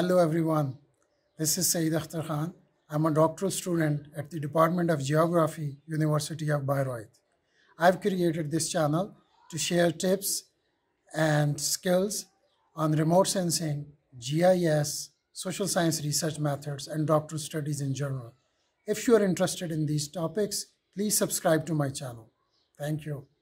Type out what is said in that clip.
Hello everyone, this is Saeed Khan. I'm a doctoral student at the Department of Geography, University of Bayreuth. I've created this channel to share tips and skills on remote sensing, GIS, social science research methods, and doctoral studies in general. If you are interested in these topics, please subscribe to my channel. Thank you.